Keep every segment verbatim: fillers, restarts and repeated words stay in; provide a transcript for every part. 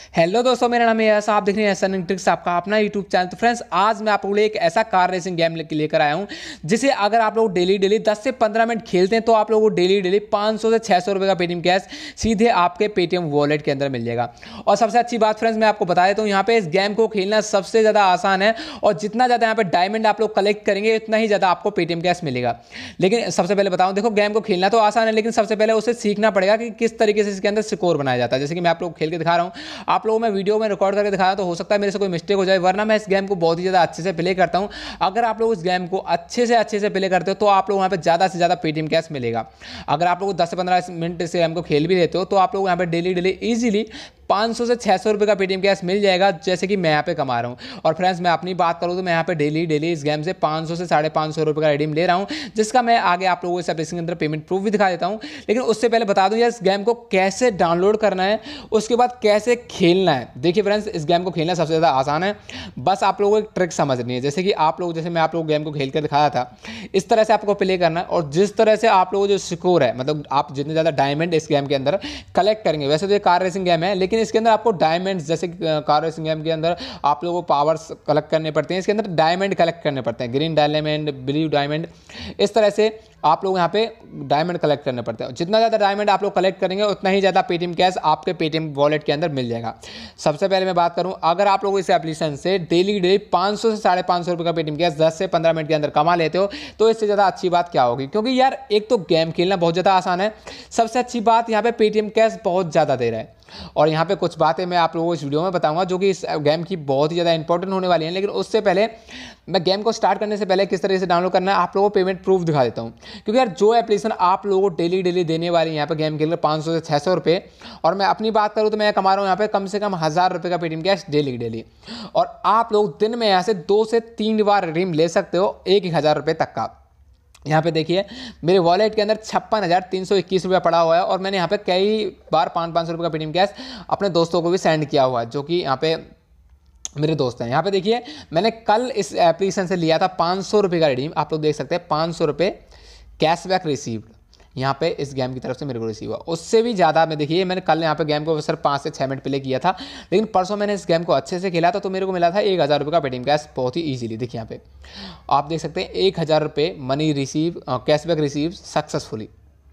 Hello दोस्तों, मेरा नाम है यश। आप देख रहे हैं एस ट्रिक्स, आपका अपना यूट्यूब चैनल। तो फ्रेंड्स, आज मैं आप लोगों के लिए एक ऐसा कार रेसिंग गेम लेकर आया हूं जिसे अगर आप लोग डेली डेली दस से पंद्रह मिनट खेलते हैं तो आप लोगों को डेली डेली पाँच सौ से छह सौ रुपए का पेटीएम कैश सीधे आपके पेटीएम वॉलेट के अंदर मिल जाएगा। और सबसे अच्छी बात फ्रेंड्स, मैं आपको बता देता हूँ, यहाँ पे इस गेम को खेलना सबसे ज़्यादा आसान है और जितना ज़्यादा यहाँ पे डायमंड आप लोग कलेक्ट करेंगे उतना ही ज़्यादा आपको पेटीएम कैश मिलेगा। लेकिन सबसे पहले बताऊँ, देखो गेम को खेलना तो आसान है, लेकिन सबसे पहले उसे सीखना पड़ेगा कि किस तरीके से इसके अंदर स्कोर बनाया जाता है। जैसे कि मैं आप लोग खेल के दिखा रहा हूँ, आप लोगों में वीडियो में रिकॉर्ड करके दिखाया तो हो सकता है मेरे से कोई मिस्टेक हो जाए, वरना मैं इस गेम को बहुत ही ज़्यादा अच्छे से प्ले करता हूं। अगर आप लोग इस गेम को अच्छे से अच्छे से प्ले करते हो तो आप लोग वहां पे ज़्यादा से ज़्यादा पेटीएम कैश मिलेगा। अगर आप लोग दस से पंद्रह मिनट इस गेम को खेल भी लेते हो तो आप लोग यहाँ पे डेली डेली इजीली पाँच सौ से छह सौ रुपये का पेटीएम कैश मिल जाएगा, जैसे कि मैं यहाँ पे कमा रहा हूँ। और फ्रेंड्स, मैं अपनी बात करूँ तो मैं यहाँ पे डेली डेली इस गेम से पाँच सौ से साढ़े पाँच सौ रुपये का रिडीम ले रहा हूँ, जिसका मैं आगे आप लोगों को इस एप्लीकेशन के अंदर पेमेंट प्रूफ भी दिखा देता हूँ। लेकिन उससे पहले बता दूँ यार, इस गेम को कैसे डाउनलोड करना है, उसके बाद कैसे खेलना है। देखिए फ्रेंड्स, इस गेम को खेलना सबसे ज़्यादा आसान है, बस आप लोगों को एक ट्रिक समझनी है। जैसे कि आप लोग, जैसे मैं आप लोग गेम को खेल कर दिखाया था, इस तरह से आपको प्ले करना है और जिस तरह से आप लोगों जो स्कोर है, मतलब आप जितने ज़्यादा डायमंड इस गेम के अंदर कलेक्ट करेंगे। वैसे तो ये कार रेसिंग गेम है, लेकिन इसके अंदर आपको डायमंड, जैसे कार रेसिंग गेम के अंदर आप लोगों को पावर्स कलेक्ट करने पड़ते हैं, इसके अंदर डायमंड कलेक्ट करने पड़ते हैं, ग्रीन डायमंड, ब्लू डायमंड, इस तरह से आप लोग यहाँ पे डायमंड कलेक्ट करने पड़ते हैं। जितना ज़्यादा डायमंड आप लोग कलेक्ट करेंगे उतना ही ज़्यादा पेटीएम कैश आपके पेटीएम वॉलेट के अंदर मिल जाएगा। सबसे पहले मैं बात करूँ, अगर आप लोग इस एप्लीकेशन से डेली डेली पाँच सौ से साढ़े पाँच सौ रुपये का पेटीएम कैश दस से पंद्रह मिनट के अंदर कमा लेते हो तो इससे ज़्यादा अच्छी बात क्या होगी। क्योंकि यार, एक तो गेम खेलना बहुत ज़्यादा आसान है, सबसे अच्छी बात यहाँ पे पेटीएम कैश बहुत ज़्यादा दे रहा है। और यहाँ पे कुछ बातें मैं आप लोगों को इस वीडियो में बताऊंगा जो कि इस गेम की बहुत ही ज़्यादा इंपॉर्टेंट होने वाली है। लेकिन उससे पहले मैं गेम को स्टार्ट करने से पहले किस तरह से डाउनलोड करना है आप लोगों को पेमेंट प्रूफ दिखा देता हूँ। क्योंकि यार, जो एप्लीकेशन आप लोगों को डेली डेली देने वाली है यहाँ पे गेम खेल कर पाँच सौ से छः सौ रुपये, और मैं अपनी बात करूँ तो मैं कमा रहा हूँ यहाँ पे कम से कम हज़ार रुपये का पेटीएम कैश डेली डेली। और आप लोग दिन में यहाँ से दो से तीन बार रिडीम ले सकते हो एक एक हज़ार रुपये तक का। यहाँ पे देखिए, मेरे वॉलेट के अंदर छप्पन हज़ार तीन सौ इक्कीस रुपया पड़ा हुआ है और मैंने यहाँ पे कई बार पाँच पाँच सौ रुपये का पेटीएम कैश अपने दोस्तों को भी सेंड किया हुआ है, जो कि यहाँ पे मेरे दोस्त हैं। यहाँ पे देखिए, मैंने कल इस एप्लीकेशन से लिया था पाँच सौ रुपये का रिडीम, आप लोग देख सकते हैं पाँच सौ रुपये कैशबैक रिसीव्ड यहाँ पे इस गेम की तरफ से मेरे को रिसीव हुआ। उससे भी ज़्यादा मैं देखिए, मैंने कल यहाँ पे गेम को सिर्फ पाँच से छः मिनट प्ले किया था, लेकिन परसों मैंने इस गेम को अच्छे से खेला था तो मेरे को मिला था एक हज़ार रुपये का पेटीएम कैश बहुत ही इजीली। देखिए यहाँ पे आप देख सकते हैं एक हज़ार रुपये money receive, cashback receive successfully,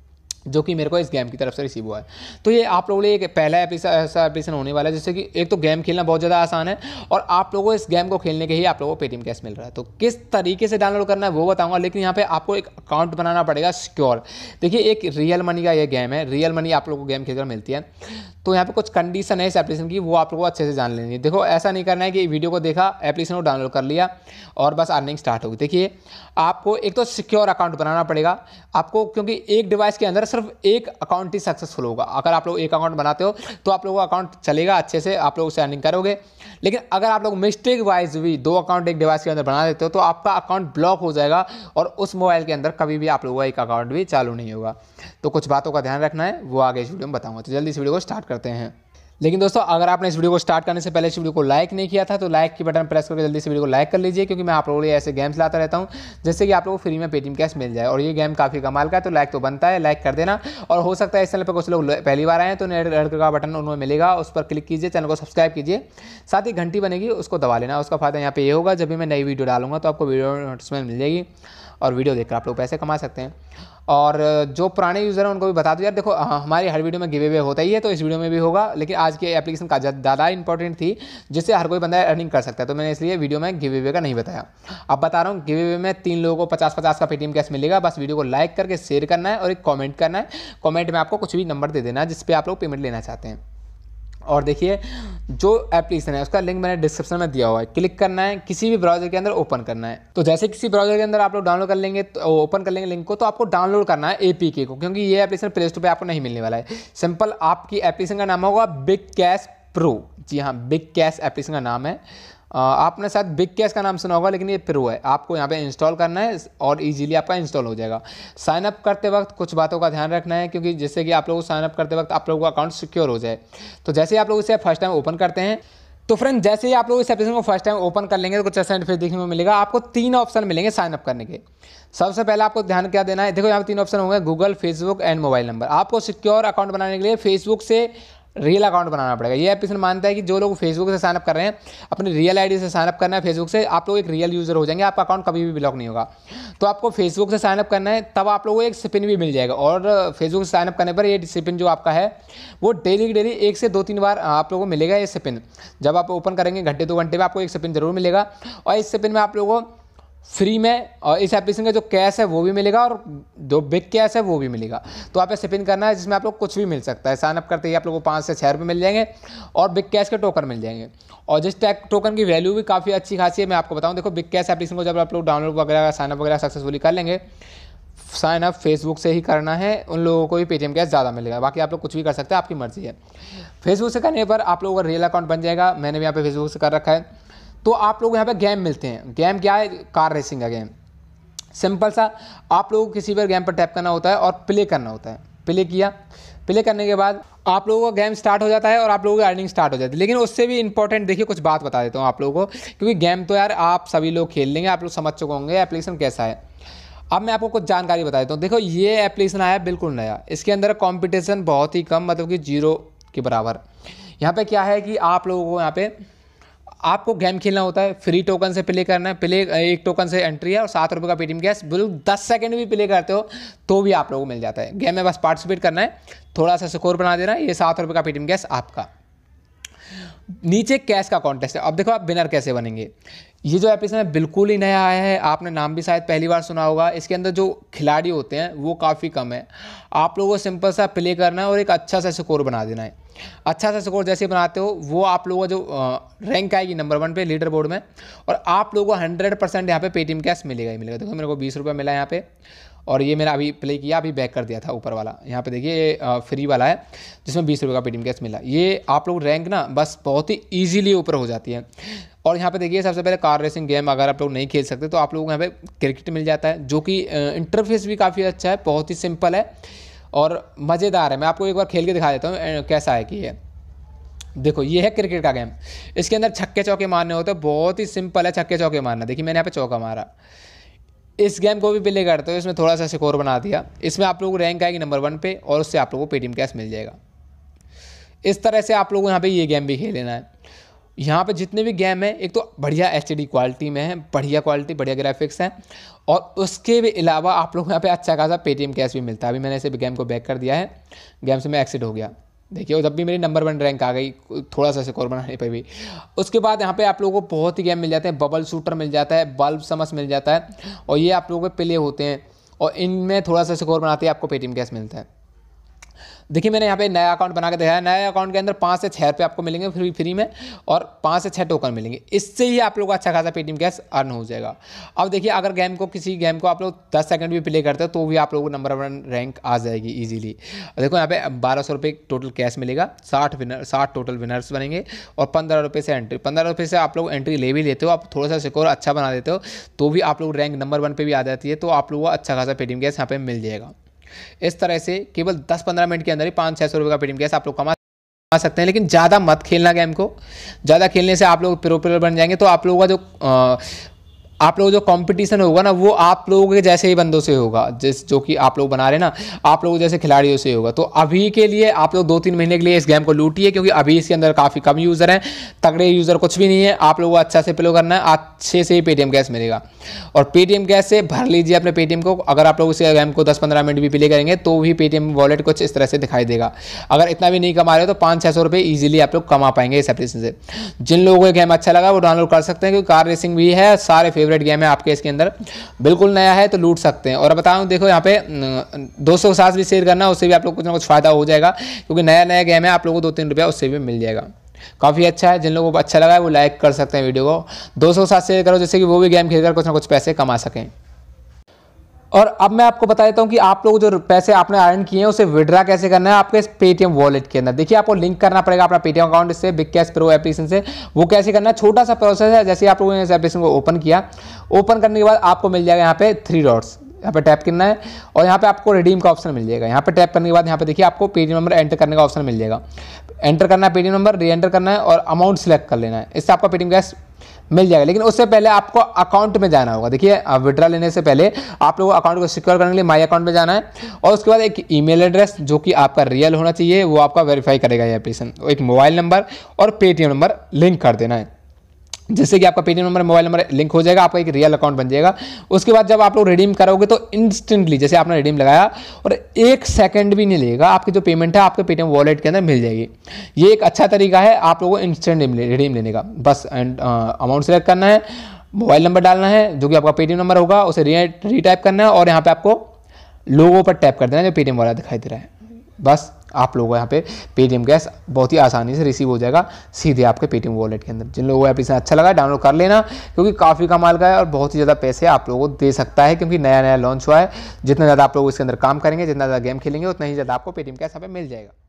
जो कि मेरे को इस गेम की तरफ से रिसीव हुआ है। तो ये आप लोगों के लिए एक पहला ऐसा एप्लीकेशन होने वाला है जिससे कि एक तो गेम खेलना बहुत ज़्यादा आसान है और आप लोगों को इस गेम को खेलने के ही आप लोगों को पेटीएम कैश मिल रहा है। तो किस तरीके से डाउनलोड करना है वो बताऊंगा, लेकिन यहाँ पे आपको एक अकाउंट बनाना पड़ेगा सिक्योर। देखिए, एक रियल मनी का ये गेम है, रियल मनी आप लोगों को गेम खेलकर मिलती है। तो यहाँ पे कुछ कंडीशन है इस एप्लीकेशन की, वो आप लोगों को अच्छे से जान लेनी है। देखो, ऐसा नहीं करना है कि वीडियो को देखा, एप्लीकेशन को डाउनलोड कर लिया और बस अर्निंग स्टार्ट होगी। देखिए, आपको एक तो सिक्योर अकाउंट बनाना पड़ेगा आपको, क्योंकि एक डिवाइस के अंदर सिर्फ एक अकाउंट ही सक्सेसफुल होगा। अगर आप लोग एक अकाउंट बनाते हो तो आप लोगों का अकाउंट चलेगा अच्छे से, आप लोग उसे अर्निंग करोगे। लेकिन अगर आप लोग मिस्टेक वाइज भी दो अकाउंट एक डिवाइस के अंदर बना देते हो तो आपका अकाउंट ब्लॉक हो जाएगा और उस मोबाइल के अंदर कभी भी आप लोगों का एक अकाउंट भी चालू नहीं होगा। तो कुछ बातों का ध्यान रखना है, वो आगे इस वीडियो में बताऊंगा। तो जल्दी इस वीडियो को स्टार्ट करते हैं। लेकिन दोस्तों, अगर आपने इस वीडियो को स्टार्ट करने से पहले इस वीडियो को लाइक नहीं किया था तो लाइक की बटन प्रेस करके जल्दी से वीडियो को लाइक कर लीजिए, क्योंकि मैं आप लोगों के लिए ऐसे गेम्स लाता रहता हूं जिससे कि आप लोगों को फ्री में पेटीएम कैश मिल जाए। और ये गेम काफ़ी कमाल का है, तो लाइक तो बनता है, लाइक कर देना। और हो सकता है इस चैनल पर कुछ लोग पहली बार आए हैं तो रेड का बटन उन्हें मिलेगा, उस पर क्लिक कीजिए, चैनल को सब्सक्राइब कीजिए, साथ ही घंटी बनेगी उसको दबा लेना। उसका फायदा यहाँ पे ये होगा, जब भी मैं नई वीडियो डालूंगा तो आपको वीडियो नोटिफिकेशन मिल जाएगी और वीडियो देखकर आप लोग पैसे कमा सकते हैं। और जो पुराने यूज़र हैं उनको भी बता दो यार, देखो हमारी हर वीडियो में गिव अवे होता ही है, तो इस वीडियो में भी होगा। लेकिन आज की एप्लीकेशन का ज़्यादा इंपॉर्टेंट थी जिससे हर कोई बंदा अर्निंग कर सकता है, तो मैंने इसलिए वीडियो में गिव अवे का नहीं बताया। अब बता रहा हूँ, गिव अवे में तीन लोगों को पचास पचास का पेटीएम कैश मिलेगा। बस वीडियो को लाइक करके शेयर करना है और एक कॉमेंट करना है। कॉमेंट में आपको कुछ भी नंबर दे देना है जिस पर आप लोग पेमेंट लेना चाहते हैं। और देखिए, जो एप्लीकेशन है उसका लिंक मैंने डिस्क्रिप्शन में दिया हुआ है, क्लिक करना है, किसी भी ब्राउजर के अंदर ओपन करना है। तो जैसे किसी ब्राउजर के अंदर आप लोग डाउनलोड कर लेंगे, तो ओपन कर लेंगे लिंक को, तो आपको डाउनलोड करना है एपीके को, क्योंकि ये एप्लीकेशन प्ले स्टोर पे आपको नहीं मिलने वाला है। सिंपल, आपकी एप्लीकेशन का नाम होगा बिग कैश प्रो। जी हाँ, बिग कैश एप्लीकेशन का नाम है। आपने शायद बिग कैश का नाम सुना होगा, लेकिन ये प्रो है। आपको यहाँ पे इंस्टॉल करना है और इजीली आपका इंस्टॉल हो जाएगा। साइन अप करते वक्त कुछ बातों का ध्यान रखना है, क्योंकि जिससे कि आप लोगों को साइन अप करते वक्त आप लोगों का अकाउंट सिक्योर हो जाए। तो जैसे ही आप लोग इसे फर्स्ट टाइम ओपन करते हैं, तो फ्रेंड जैसे ही आप लोग इस एप्लीकेशन को फर्स्ट टाइम ओपन कर लेंगे तो कुछ ऐसा इंटरफेस देखने को मिलेगा। आपको तीन ऑप्शन मिलेंगे साइन अप करने के। सबसे पहले आपको ध्यान क्या देना है, देखो यहाँ पे तीन ऑप्शन होंगे, Google, Facebook and mobile number. आपको सिक्योर अकाउंट बनाने के लिए फेसबुक से रियल अकाउंट बनाना पड़ेगा। ये एप्लीकेशन मानता है कि जो लोग फेसबुक से साइनअप कर रहे हैं, अपनी रियल आईडी से साइनअप करना है फेसबुक से, आप लोग एक रियल यूज़र हो जाएंगे, आपका अकाउंट कभी भी ब्लॉक नहीं होगा। तो आपको फेसबुक से साइनअप करना है, तब आप लोगों को एक स्पिन भी मिल जाएगा। और फेसबुक से साइनअप करने पर ये स्पिन जो आपका है वो डेली डेली एक से दो तीन बार आप लोगों को मिलेगा ये स्पिन। जब आप ओपन करेंगे घंटे दो घंटे में आपको एक स्पिन जरूर मिलेगा। और इस स्पिन में आप लोगों को फ्री में और इस एप्लीकेशन का जो कैश है वो भी मिलेगा और जो बिग कैश है वो भी मिलेगा। तो आप स्पिन करना है जिसमें आप लोग कुछ भी मिल सकता है। साइनअप करते ही आप लोगों को पाँच से छः रुपये मिल जाएंगे और बिग कैश के टोकन मिल जाएंगे। और जिस टैग टोकन की वैल्यू भी काफ़ी अच्छी खासी है, मैं आपको बताऊं। देखो, बिग कैश एप्लीकेशन को जब आप लोग डाउनलोड वगैरह साइनअप वगैरह सक्सेसफुली कर लेंगे, साइनअप फेसबुक से ही करना है, उन लोगों को ही पेटीएम कैश ज़्यादा मिलेगा। बाकी आप लोग कुछ भी कर सकते हैं, आपकी मर्जी है। फेसबुक से करने पर आप लोगों का रियल अकाउंट बन जाएगा। मैंने भी यहाँ पे फेसबुक से कर रखा है। तो आप लोग यहाँ पे गेम मिलते हैं। गेम क्या है? कार रेसिंग का गेम। सिंपल सा, आप लोगों को किसी पर गेम पर टैप करना होता है और प्ले करना होता है। प्ले किया, प्ले करने के बाद आप लोगों का गेम स्टार्ट हो जाता है और आप लोगों की अर्निंग स्टार्ट हो जाती है। लेकिन उससे भी इंपॉर्टेंट देखिए, कुछ बात बता देता हूँ आप लोगों को, क्योंकि गेम तो यार आप सभी लोग खेल लेंगे, आप लोग समझ चुके होंगे एप्लीकेशन कैसा है। अब मैं आपको कुछ जानकारी बता देता हूँ। देखो, ये एप्लीकेशन आया बिल्कुल नया, इसके अंदर कंपटीशन बहुत ही कम, मतलब कि जीरो के बराबर। यहाँ पे क्या है कि आप लोगों को यहाँ पे आपको गेम खेलना होता है, फ्री टोकन से प्ले करना है। प्ले एक टोकन से एंट्री है और सात रुपये का पेटीएम कैश। बिल्कुल दस सेकंड भी प्ले करते हो तो भी आप लोगों को मिल जाता है। गेम में बस पार्टिसिपेट करना है, थोड़ा सा स्कोर बना देना है, ये सात रुपये का पेटीएम कैश आपका। नीचे कैश का कॉन्टेस्ट है। अब देखो आप विनर कैसे बनेंगे। ये जो एप्लीकेशन है बिल्कुल ही नया आया है, आपने नाम भी शायद पहली बार सुना होगा। इसके अंदर जो खिलाड़ी होते हैं वो काफ़ी कम है। आप लोगों को सिंपल सा प्ले करना है और एक अच्छा सा स्कोर बना देना है। अच्छा सा स्कोर जैसे बनाते हो वो आप लोगों को जो रैंक आएगी नंबर वन पे लीडर बोर्ड में, और आप लोगों को हंड्रेड परसेंट यहाँ पे पेटीएम कैश मिलेगा ही मिलेगा। देखो, मेरे को बीस रुपये मिला यहाँ पे, और ये मेरा अभी प्ले किया, अभी बैक कर दिया था ऊपर वाला। यहाँ पे देखिए ये फ्री वाला है जिसमें बीस रुपये का पेटीएम कैश मिला। ये आप लोग रैंक ना बस बहुत ही ईजिली ऊपर हो जाती है। और यहाँ पे देखिए, सबसे पहले कार रेसिंग गेम अगर आप लोग नहीं खेल सकते तो आप लोगों को यहाँ पे क्रिकेट मिल जाता है, जो कि इंटरफेस भी काफ़ी अच्छा है, बहुत ही सिंपल है और मज़ेदार है। मैं आपको एक बार खेल के दिखा देता हूँ कैसा है कि ये देखो, ये है क्रिकेट का गेम। इसके अंदर छक्के चौके मारने होते हैं, बहुत ही सिंपल है छक्के चौके मारना। देखिए मैंने यहाँ पे चौका मारा। इस गेम को भी प्ले करते हो, इसमें थोड़ा सा स्कोर बना दिया, इसमें आप लोगों को रैंक आएगी नंबर वन पे और उससे आप लोगों को पेटीएम कैश मिल जाएगा। इस तरह से आप लोगों को यहाँ पे ये गेम भी खेल लेना है। यहाँ पे जितने भी गेम है, एक तो बढ़िया एच डी क्वालिटी में है, बढ़िया क्वालिटी, बढ़िया ग्राफिक्स है, और उसके भी अलावा आप लोगों को यहाँ पे अच्छा खासा पेटीएम कैश भी मिलता है। अभी मैंने इसे गेम को बैक कर दिया है, गेम से मैं एक्सिट हो गया। देखिए, जब भी मेरी नंबर वन रैंक आ गई, थोड़ा सा स्कोर बनाने पे भी। उसके बाद यहाँ पे आप लोगों को बहुत ही गेम मिल जाते हैं। बबल शूटर मिल जाता है, बल्ब समस मिल जाता है, और ये आप लोगों के प्ले होते हैं और इनमें थोड़ा सा स्कोर बनाते हैं, आपको पेटीएम कैश मिलता है। देखिए, मैंने यहाँ पे नया अकाउंट बना के दिखाया। नया अकाउंट के अंदर पाँच से छः रुपये आपको मिलेंगे फ्री फ्री में, और पाँच से छः टोकन मिलेंगे। इससे ही आप लोग को अच्छा खासा पेटीएम कैश अर्न हो जाएगा। अब देखिए, अगर गेम को किसी गेम को आप लोग दस सेकंड भी प्ले करते हो तो भी आप लोगों को नंबर वन रैंक आ जाएगी ईजिली। देखो, यहाँ पे बारह सौ रुपये टोटल कैश मिलेगा, साठ विनर साठ टोटल विनर्स बनेंगे, और पंद्रह रुपये से एंट्री पंद्रह रुपये से आप लोग एंट्री ले भी लेते हो। आप थोड़ा सा स्कोर अच्छा बना देते हो तो भी आप लोग रैंक नंबर वन पर भी आ जाती है, तो आप लोगों को अच्छा खासा पेटीएम कैश यहाँ पे मिल जाएगा। इस तरह से केवल दस पंद्रह मिनट के अंदर ही पाँच छः सौ रुपये का पेटीएम कैश आप लोग कमा सकते हैं। लेकिन ज़्यादा मत खेलना गेम को, ज़्यादा खेलने से आप लोग प्रो प्लेयर बन जाएंगे, तो आप लोगों का जो आ, आप लोगों जो कंपटीशन होगा ना, वो आप लोगों के जैसे ही बंदों से होगा, जिस जो कि आप लोग बना रहे ना, आप लोगों जैसे खिलाड़ियों से होगा। तो अभी के लिए आप लोग दो तीन महीने के लिए इस गेम को लूटिए, क्योंकि अभी इसके अंदर काफ़ी कम यूज़र हैं, तगड़े यूज़र कुछ भी नहीं है। आप लोगों को अच्छा से प्ले करना है, अच्छे से ही पेटीएम कैश मिलेगा, और पेटीएम कैश से भर लीजिए अपने पेटीएम को। अगर आप लोग इस गेम को दस पंद्रह मिनट भी प्ले करेंगे तो भी पेटीएम वॉलेट कुछ इस तरह से दिखाई देगा। अगर इतना भी नहीं कमा रहे हो तो पाँच छः सौ रुपये ईजिली आप लोग कमा पाएंगे इस एप्लीकेशन से। जिन लोगों को गेम अच्छा लगा वो डाउनलोड कर सकते हैं, क्योंकि कार रेसिंग भी है, सारे फेवरेट गेम है आपके इसके अंदर, बिल्कुल नया है तो लूट सकते हैं। और बताऊं, देखो यहाँ पे दोस्तों के साथ भी शेयर करना, उससे भी आप लोग कुछ ना कुछ फायदा हो जाएगा, क्योंकि नया नया गेम है, आप लोगों को दो तीन रुपया उससे भी मिल जाएगा। काफ़ी अच्छा है। जिन लोगों को अच्छा लगा है वो लाइक कर सकते हैं वीडियो को, दोस्तों के साथ शेयर करो, जिससे कि वो भी गेम खेलकर कुछ ना कुछ पैसे कमा सकें। और अब मैं आपको बता देता हूं कि आप लोग जो पैसे आपने अर्न किए हैं उसे विड्रा कैसे करना है आपके पेटीएम वॉलेट के अंदर। देखिए, आपको लिंक करना पड़ेगा अपना पेटीएम अकाउंट से बिग कैश प्रो एप्लीकेशन से। वो कैसे करना है, छोटा सा प्रोसेस है। जैसे आप लोगों ने इस एप्लीकेशन को ओपन किया, ओपन करने के बाद आपको मिल जाएगा यहाँ पे थ्री डॉट्स, यहाँ पे टैप करना है और यहाँ पे आपको रिडीम का ऑप्शन मिल जाएगा। यहाँ पे टैप करने के बाद यहाँ पे देखिए आपको पेटीएम नंबर एंटर करने का ऑप्शन मिल जाएगा। एंटर करना है पेटीएम नंबर, री एंटर करना है और अमाउंट सेलेक्ट कर लेना है, इससे आपका पेटीएम कैश मिल जाएगा। लेकिन उससे पहले आपको अकाउंट में जाना होगा। देखिए विड्रा लेने से पहले आप लोगों को अकाउंट को सिक्योर करने के लिए माई अकाउंट में जाना है और उसके बाद एक ईमेल एड्रेस जो कि आपका रियल होना चाहिए वो आपका वेरीफाई करेगा ये एप्लीकेशन, एक मोबाइल नंबर और पेटीएम नंबर लिंक कर देना है, जिससे कि आपका Paytm number mobile number link हो जाएगा, आपका एक रियल अकाउंट बन जाएगा। उसके बाद जब आप लोग रिडीम करोगे तो इंस्टेंटली जैसे आपने रिडीम लगाया और एक सेकंड भी नहीं लगेगा, आपकी जो पेमेंट है आपके पेटीएम वॉलेट के अंदर मिल जाएगी। ये एक अच्छा तरीका है आप लोगों को इंस्टेंट रिडीम लेने का। बस अमाउंट सेलेक्ट करना है, मोबाइल नंबर डालना है जो कि आपका पेटीएम नंबर होगा, उसे रीटाइप करना है और यहाँ पर आपको लोगो पर टैप कर देना है जो पेटीएम वाला दिखाई दे रहा है। बस आप लोगों को यहाँ पे पेटीएम कैश बहुत ही आसानी से रिसीव हो जाएगा सीधे आपके पेटीएम वॉलेट के अंदर। जिन लोगों को एप्लीकेशन अच्छा लगा डाउनलोड कर लेना, क्योंकि काफ़ी कमाल का है और बहुत ही ज़्यादा पैसे आप लोगों को दे सकता है, क्योंकि नया नया लॉन्च हुआ है। जितना ज़्यादा आप लोग इसके अंदर काम करेंगे, जितना ज़्यादा गेम खेलेंगे, उतना ही ज़्यादा आपको पेटीएम कैश यहाँ पे मिल जाएगा।